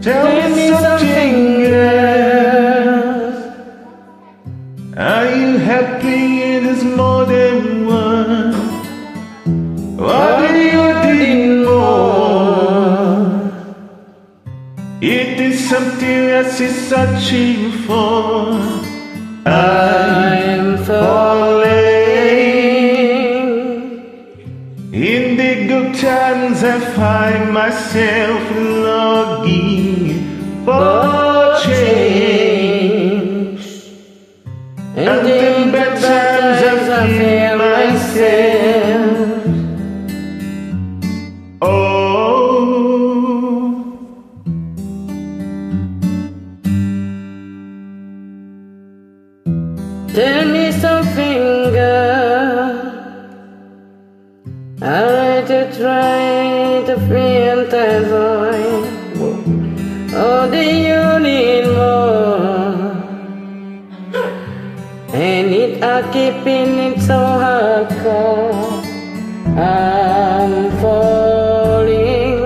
Tell me something else. Are you happy in this modern world? Or do you need more? It is something else is searching for. I'm falling. In the good times I find myself longing for change, and in bad times I feel myself. Oh, tell me something, girl. I like to try to feel that void. Oh, do you need more? And it are keeping it so hardcore. I'm falling.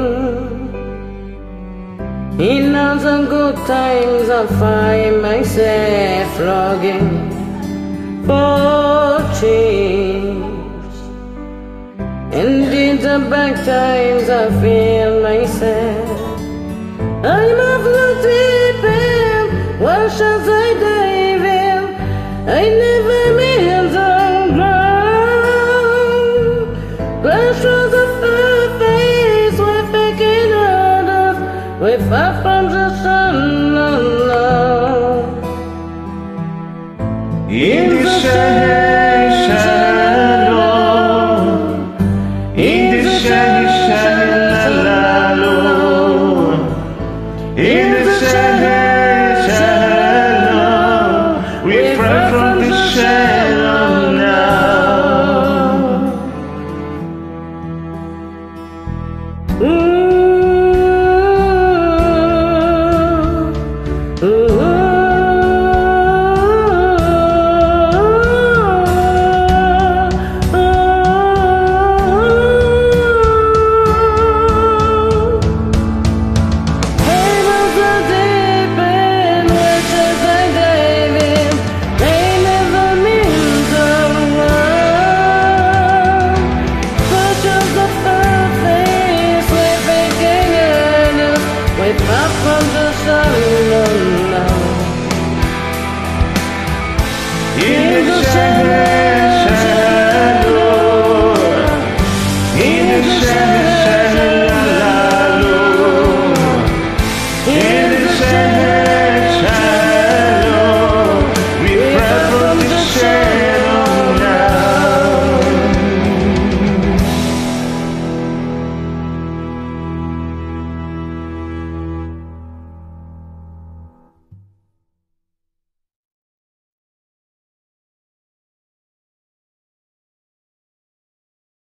In all the good times I find myself longing for change, and in the bad times I feel myself. I'm off the deep end, what shall I dive in? I never meant on ground. Flash was a face, we're picking others, we're far from the sun alone. In the shadow, in the shadow.